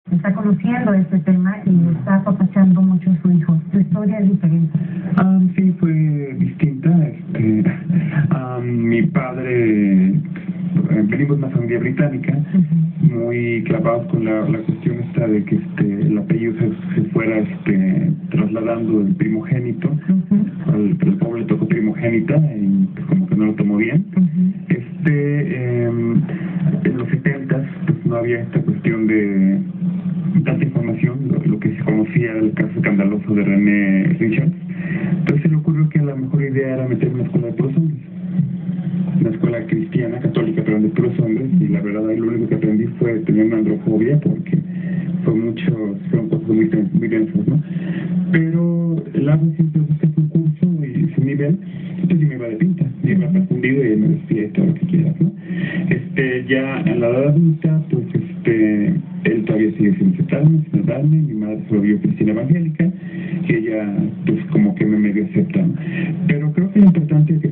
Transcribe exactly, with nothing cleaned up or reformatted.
está conociendo este tema y está apapachando mucho a su hijo. ¿Tu historia es diferente? Um, sí, fue distinta. Este, um, mi padre, eh, venimos de una familia británica, uh-huh. muy clavados con la, la cuestión esta de que este, el apellido se, se fuera este, trasladando del primogénito, uh-huh. al, al pobre le tocó primogénita y pues, como que no lo tomó bien. Uh-huh. Este, eh, en los setentas pues no había esta cuestión de tanta información, lo, lo que se conocía era el caso escandaloso de René Richards. Entonces se le ocurrió que la mejor idea era meter una escuela de puros hombres, una escuela cristiana, católica, pero de puros hombres, y la verdad ahí lo único que aprendí fue tener una androfobia, porque fue mucho, fueron cosas muy, muy densas, ¿no? Pero el agua siempre busca un curso y su nivel, entonces yo me iba de pinta, me iba confundido y me decía todo lo que quieras, ¿no? Este, ya en la edad adulta, pues este, él todavía sigue sin aceptarme, sin darme, mi madre se volvió cristiana evangélica, que ella pues como que me medio acepta, ¿no? Pero creo que lo importante es que